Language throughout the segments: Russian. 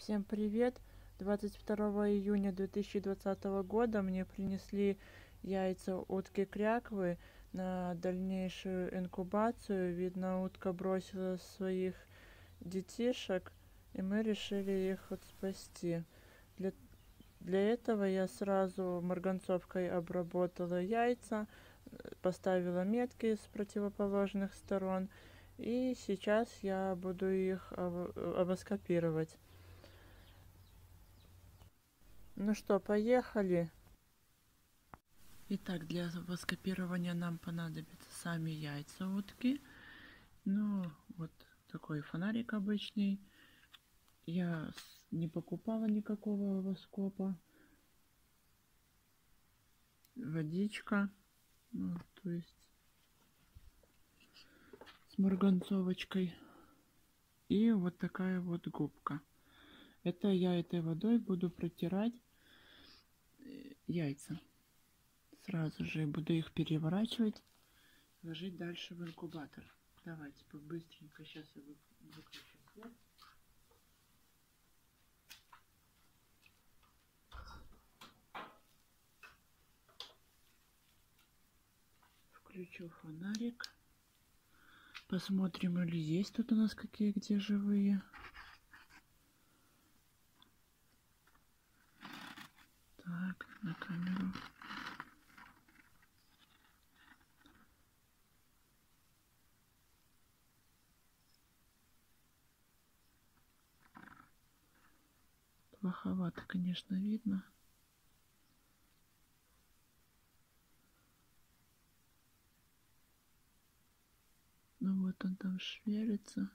Всем привет! 22 июня 2020 года мне принесли яйца утки кряквы на дальнейшую инкубацию. Видно, утка бросила своих детишек, и мы решили их спасти. Для этого я сразу марганцовкой обработала яйца, поставила метки с противоположных сторон, и сейчас я буду их овоскопировать. Ну что, поехали. Итак, для воскопирования нам понадобятся сами яйца утки. Ну, вот такой фонарик обычный. Я не покупала никакого воскопа. Водичка. Ну, то есть с марганцовочкой. И вот такая вот губка. Это я этой водой буду протирать яйца. Сразу же буду их переворачивать, ложить дальше в инкубатор. Давайте побыстренько. Сейчас я выключу свет. Включу фонарик. Посмотрим, или есть тут у нас какие где живые. Так, на камеру. Плоховато, конечно, видно. Ну вот он там шевелится.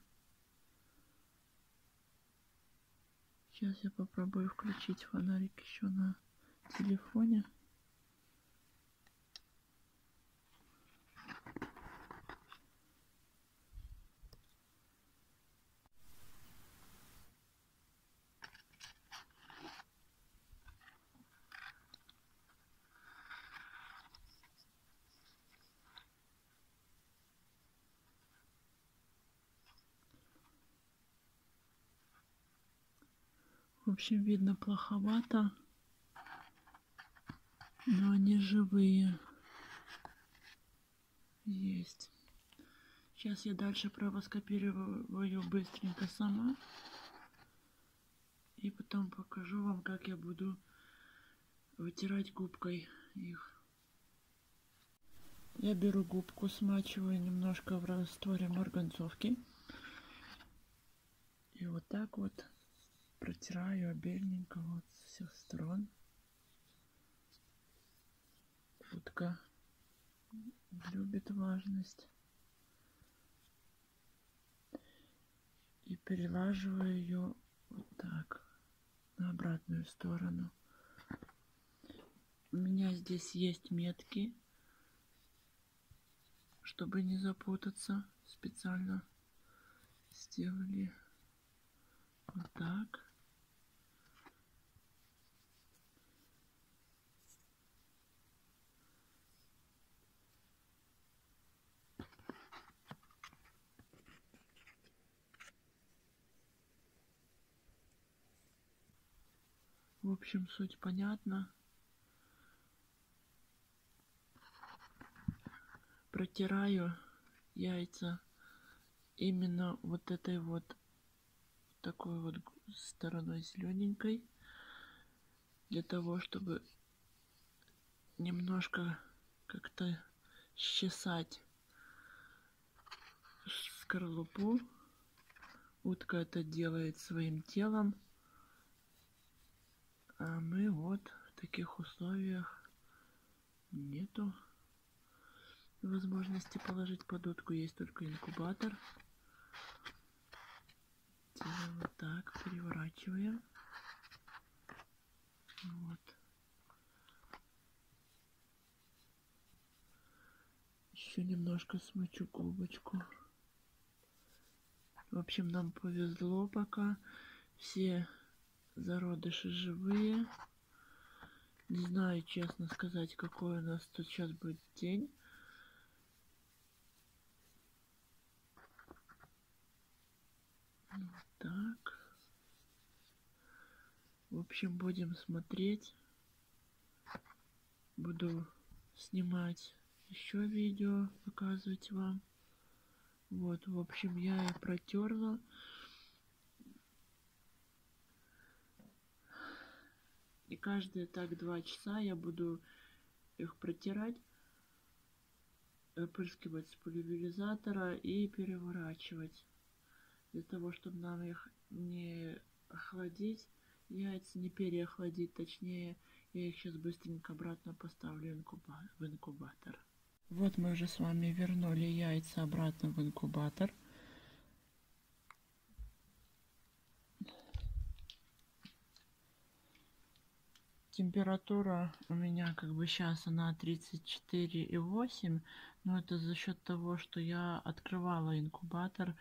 Сейчас я попробую включить фонарик еще на телефоне. В общем, видно плоховато, но они живые. Есть. Сейчас я дальше провоскопирую быстренько сама. И потом покажу вам, как я буду вытирать губкой их. Я беру губку, смачиваю немножко в растворе марганцовки. И вот так вот протираю обильненько вот с всех сторон. Утка любит влажность. И перелаживаю ее вот так на обратную сторону. У меня здесь есть метки, чтобы не запутаться. Специально сделали вот так. В общем, суть понятна. Протираю яйца именно вот этой вот такой вот стороной зелененькой, для того, чтобы немножко как-то счесать скорлупу. Утка это делает своим телом, а мы вот в таких условиях нету возможности положить под утку, есть только инкубатор. Делаем вот так, переворачиваем. Вот. Еще немножко смочу губочку. В общем, нам повезло пока. Все зародыши живые. Не знаю, честно сказать, какой у нас тут сейчас будет день. Вот так. В общем, будем смотреть. Буду снимать еще видео, показывать вам. Вот, в общем, я их протерла. И каждые так 2 часа я буду их протирать, опрыскивать с пульверизатора и переворачивать. Для того, чтобы нам их не охладить, яйца не переохладить, точнее, я их сейчас быстренько обратно поставлю в инкубатор. Вот мы уже с вами вернули яйца обратно в инкубатор. Температура у меня как бы сейчас она 34,8, но это за счет того, что я открывала инкубатор.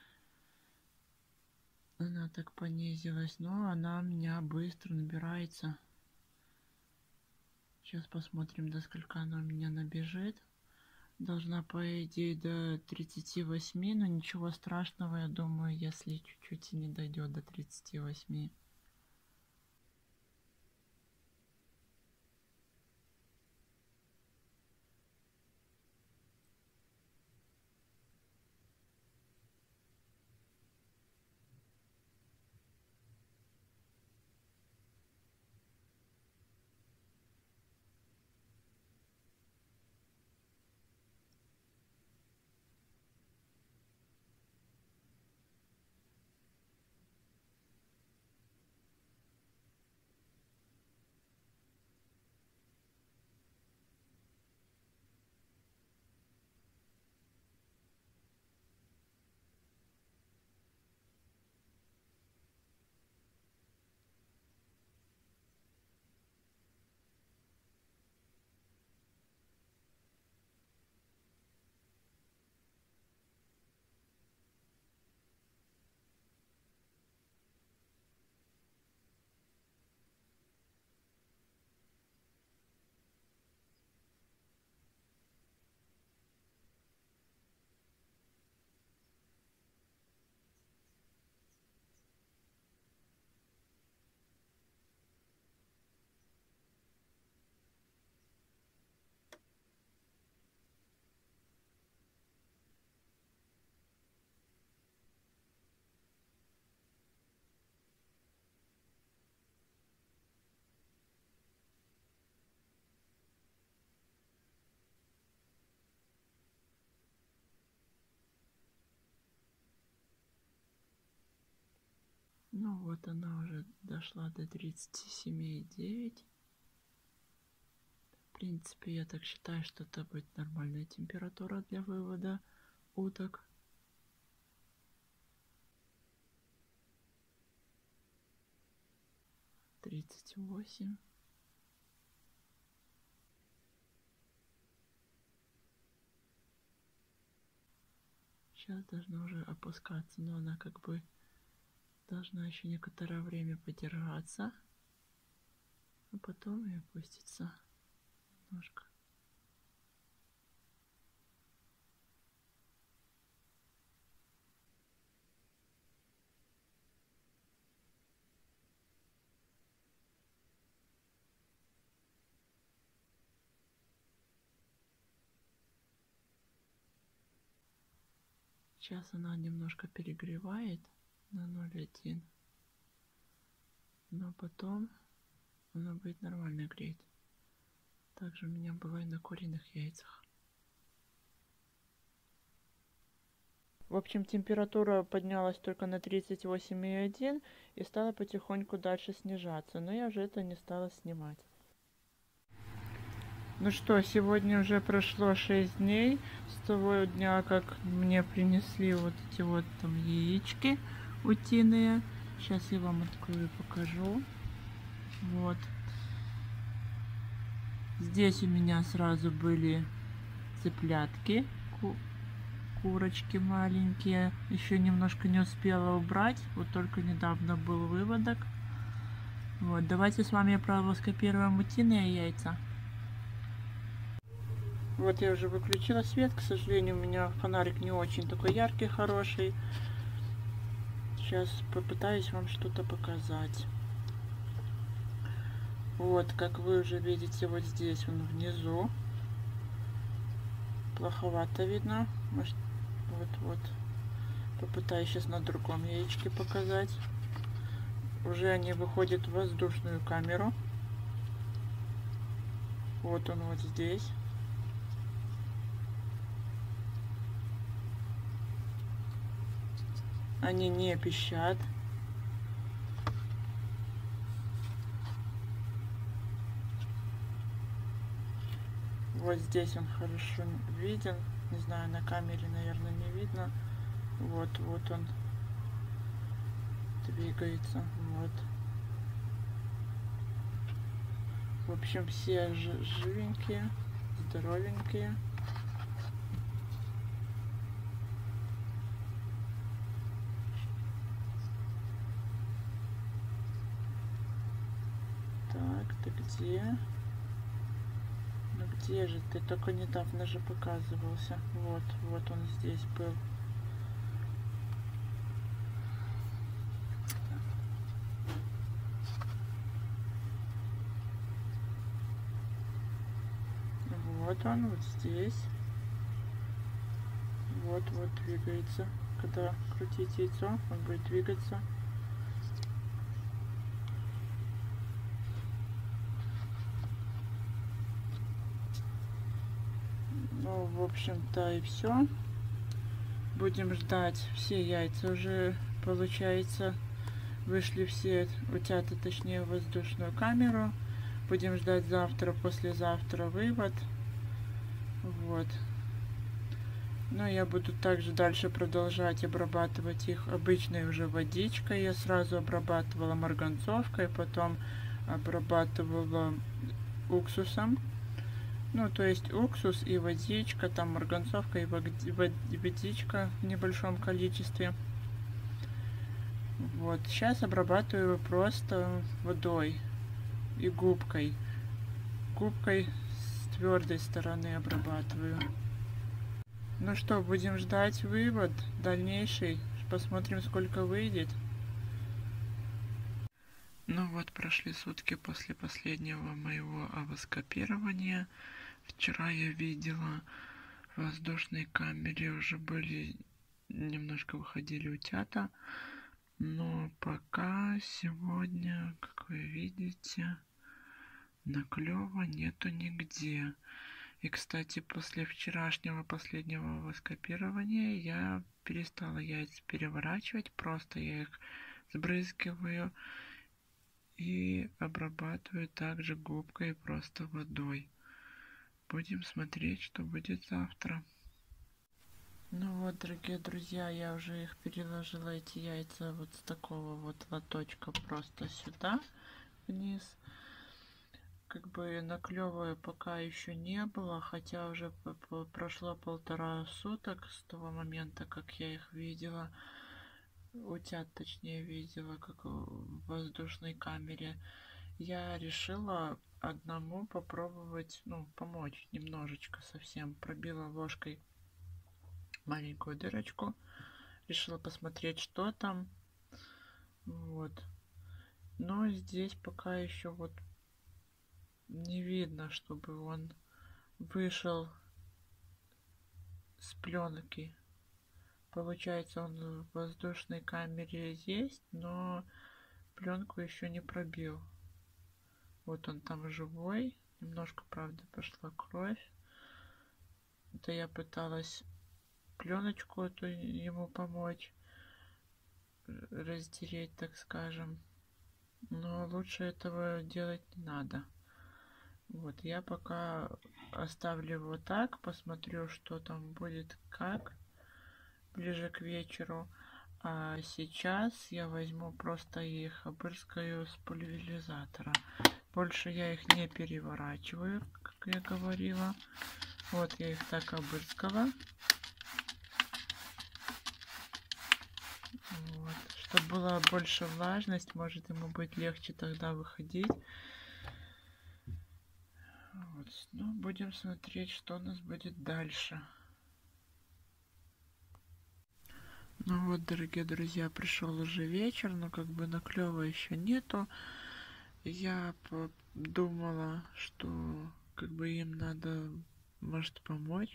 Она так понизилась, но она у меня быстро набирается. Сейчас посмотрим, до скольки она у меня набежит. Должна, по идее, до 38, но ничего страшного, я думаю, если чуть-чуть и не дойдет до 38. Ну вот она уже дошла до 37,9. В принципе, я так считаю, что это будет нормальная температура для вывода уток. Тридцать 38. Сейчас должна уже опускаться, но она как бы должна еще некоторое время подержаться, а потом и опустится немножко. Сейчас она немножко перегревает на 0,1, но потом она будет нормально греть. Также у меня было и на куриных яйцах. В общем, температура поднялась только на 38,1 и стала потихоньку дальше снижаться, но я уже это не стала снимать. Ну что, сегодня уже прошло 6 дней с того дня, как мне принесли вот эти вот там яички утиные. Сейчас я вам открою, покажу. Вот. Здесь у меня сразу были цыплятки, курочки маленькие. Еще немножко не успела убрать, вот только недавно был выводок. Вот, давайте с вами провоскопируем утиные яйца. Вот я уже выключила свет, к сожалению, у меня фонарик не очень такой яркий, хороший. Сейчас попытаюсь вам что-то показать. Вот, как вы уже видите, вот здесь он внизу. Плоховато видно. Может, вот. Попытаюсь сейчас на другом яичке показать. Уже они выходят в воздушную камеру. Вот он вот здесь. Они не пищат. Вот здесь он хорошо виден. Не знаю, на камере, наверное, не видно. Вот он двигается. Вот. В общем, все живенькие, здоровенькие. Так, ты где? Ну где же ты? Только недавно же показывался. Вот он здесь был. Вот он вот здесь. Вот двигается. Когда крутить яйцо, он будет двигаться. Ну, в общем-то, и все. Будем ждать. Все яйца уже, получается, вышли все утята, точнее, в воздушную камеру. Будем ждать завтра, послезавтра вывод. Вот. Но я буду также дальше продолжать обрабатывать их обычной уже водичкой. Я сразу обрабатывала марганцовкой, потом обрабатывала уксусом. Ну, то есть уксус и водичка, там марганцовка и водичка в небольшом количестве. Вот, сейчас обрабатываю просто водой и губкой. Губкой с твердой стороны обрабатываю. Ну что, будем ждать вывод дальнейший. Посмотрим, сколько выйдет. Ну вот, прошли сутки после последнего моего овоскопирования. Вчера я видела в воздушной камере уже были, немножко выходили утята. Но пока сегодня, как вы видите, наклёва нету нигде. И, кстати, после вчерашнего последнего воскопирования я перестала яйца переворачивать. Просто я их сбрызгиваю и обрабатываю также губкой, просто водой. Будем смотреть, что будет завтра. Ну вот, дорогие друзья, я уже их переложила, эти яйца, вот с такого вот лоточка просто сюда, вниз. Как бы наклёва пока еще не было, хотя уже прошло 1,5 суток с того момента, как я их видела. Утят, точнее, видела, как в воздушной камере. Я решила одному попробовать, ну, помочь немножечко совсем. Пробила ложкой маленькую дырочку. Решила посмотреть, что там. Вот. Но здесь пока еще вот не видно, чтобы он вышел с пленки. Получается, он в воздушной камере есть, но пленку еще не пробил. Вот он там живой. Немножко, правда, пошла кровь. Это я пыталась пленочку эту ему помочь разделить, так скажем. Но лучше этого делать не надо. Вот, я пока оставлю его так, посмотрю, что там будет, как, ближе к вечеру. А сейчас я возьму просто их, обрызгаю с пульверизатора. Больше я их не переворачиваю, как я говорила. Вот я их так обрызгала. Вот. Чтобы была больше влажность, может ему будет легче тогда выходить. Вот. Ну, будем смотреть, что у нас будет дальше. Ну вот, дорогие друзья, пришел уже вечер, но как бы наклёва еще нету. Я думала, что как бы им надо, может, помочь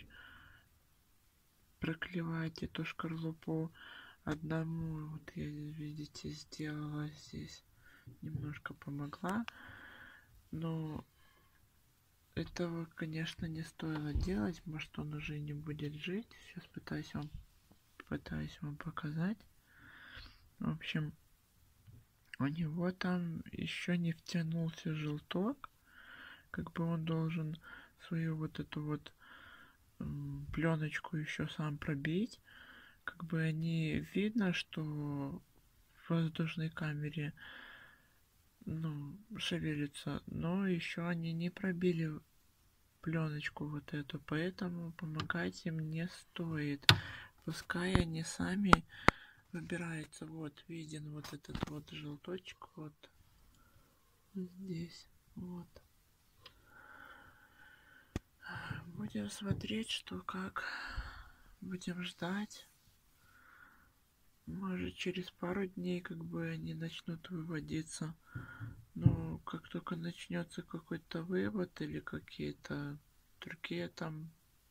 проклевать эту шкарлупу одному. Вот я, видите, сделала здесь, немножко помогла, но этого, конечно, не стоило делать. Может, он уже не будет жить. Сейчас пытаюсь вам показать. В общем, у него там еще не втянулся желток. Как бы он должен свою вот эту вот пленочку еще сам пробить. Как бы они видно, что в воздушной камере, ну, шевелится, но еще они не пробили пленочку вот эту, поэтому помогать им не стоит. Пускай они сами выбираются. Вот виден вот этот вот желточек вот здесь. Вот. Будем смотреть, что как. Будем ждать. Может, через пару дней как бы они начнут выводиться. Но как только начнется какой-то вывод или какие-то другие там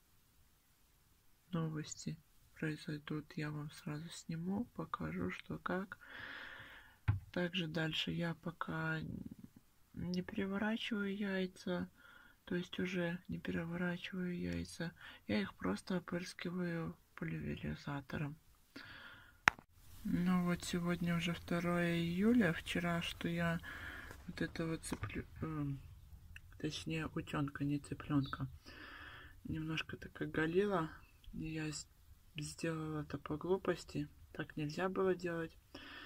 новости произойдут, я вам сразу сниму, покажу, что как. Также дальше я пока не переворачиваю яйца, то есть уже не переворачиваю яйца. Я их просто опрыскиваю пульверизатором. Ну вот сегодня уже 2 июля. Вчера, что я вот этого точнее утенка, не цыпленка, немножко так оголила. Я сделала это по глупости. Так нельзя было делать.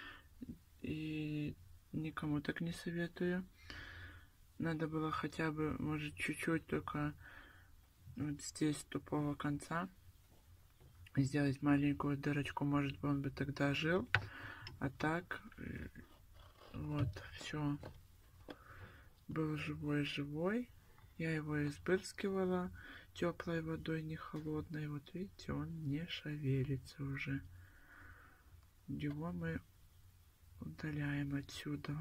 И никому так не советую. Надо было хотя бы, может, чуть-чуть только вот здесь тупого конца сделать маленькую дырочку. Может быть, он бы тогда жил. А так, вот, все. Был живой. Я его избрызгивала теплой водой, не холодной. Вот видите, он не шевелится уже. Его мы удаляем отсюда.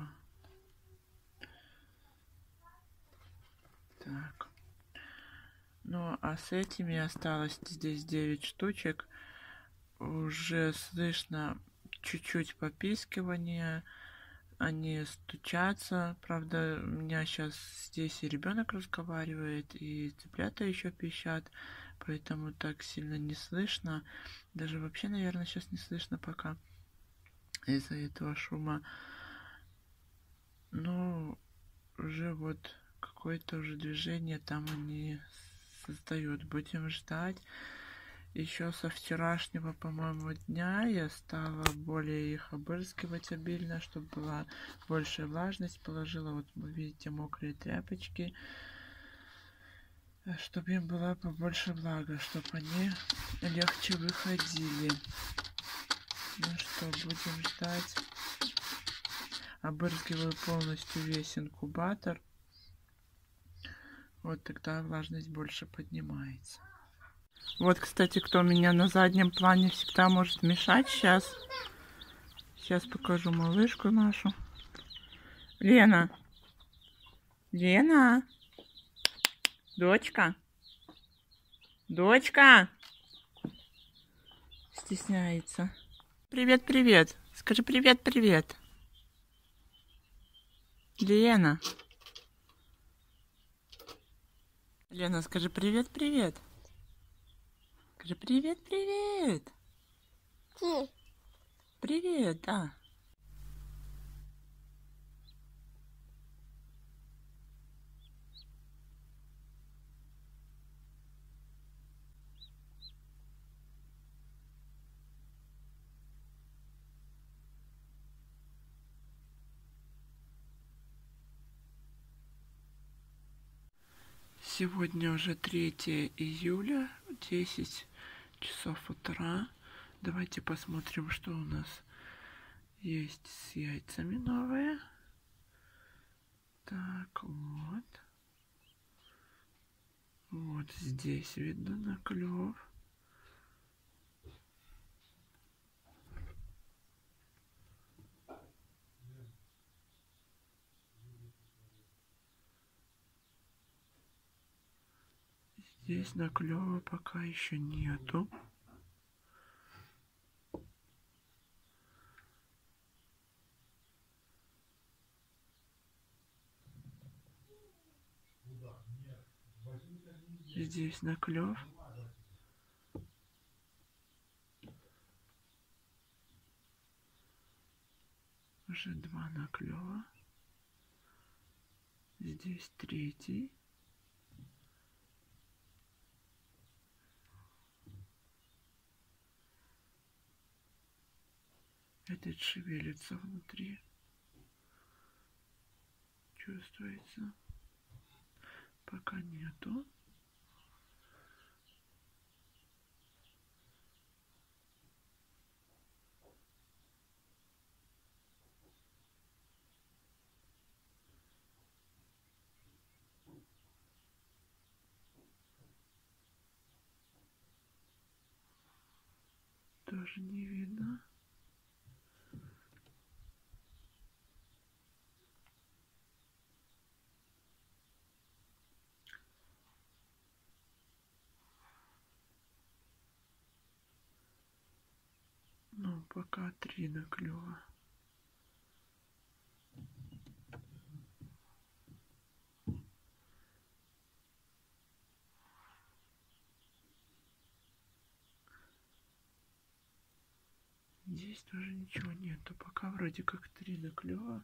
Так. Ну, а с этими осталось здесь 9 штучек. Уже слышно чуть-чуть попискивание. Они стучатся. Правда, у меня сейчас здесь и ребенок разговаривает, и цыплята еще пищат. Поэтому так сильно не слышно. Даже вообще, наверное, сейчас не слышно пока из-за этого шума. Ну, уже вот какое-то уже движение там они создают. Будем ждать. Еще со вчерашнего, по-моему, дня я стала более их обрызгивать обильно, чтобы была большая влажность. Положила, вот вы видите, мокрые тряпочки, чтобы им была побольше влага, чтобы они легче выходили. Ну что, будем ждать. Обрызгиваю полностью весь инкубатор. Вот тогда влажность больше поднимается. Вот, кстати, кто меня на заднем плане всегда может мешать. Сейчас покажу малышку нашу. Лена. Лена. Дочка. Дочка. Стесняется. Привет, привет. Скажи привет, привет. Лена. Лена, скажи привет, привет. Скажи привет, привет. Привет, да. Сегодня уже 3 июля, 10 часов утра. Давайте посмотрим, что у нас есть с яйцами новое. Так, вот. Вот здесь видно наклев. Здесь наклёва пока еще нету. Здесь наклев. Уже 2 наклева. Здесь 3. Этот шевелится внутри. Чувствуется. Пока нету. Тоже не видно. Ну, пока 3 наклёва. Здесь тоже ничего нету. Пока вроде как 3 наклёва.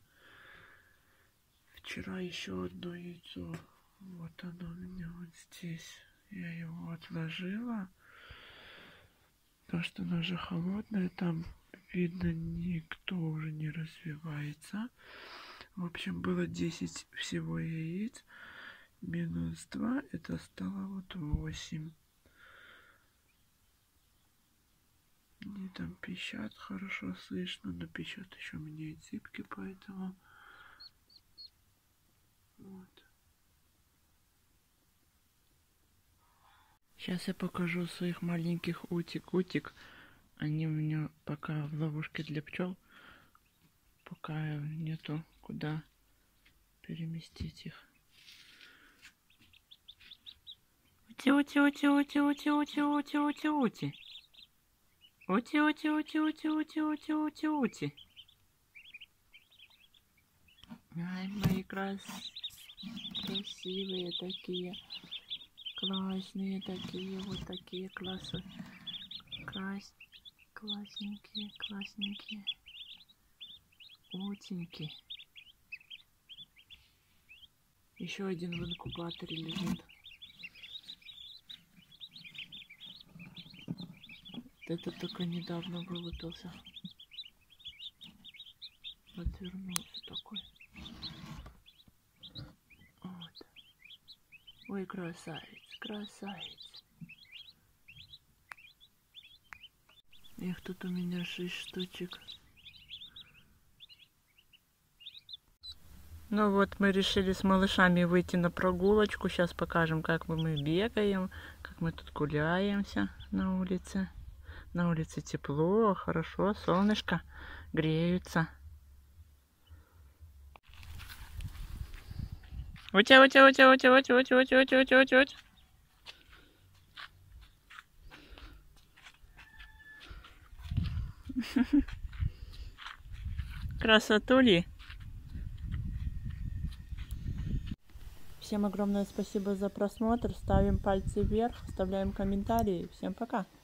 Вчера еще одно яйцо. Вот оно у меня вот здесь. Я его отложила. Потому что оно уже холодное. Там видно, никто уже не развивается. В общем, было 10 всего яиц. Минус 2. Это стало вот 8. Они там пищат, хорошо слышно, но пищат еще у меня и цыпки, поэтому вот. Сейчас я покажу своих маленьких утик. Они у меня пока в ловушке для пчел, пока нету куда переместить их. Ути. Ай, мои красивые такие, классные такие, вот такие классненькие, утенькие. Еще один в инкубаторе лежит. Этот только недавно вылупился. Отвернулся такой. Вот. Ой, красавец. Их тут у меня 6 штучек. Ну вот, мы решили с малышами выйти на прогулочку. Сейчас покажем, как мы бегаем, как мы тут гуляемся на улице. На улице тепло, хорошо, солнышко греются. Утя. Красотули. Всем огромное спасибо за просмотр. Ставим пальцы вверх, оставляем комментарии. Всем пока.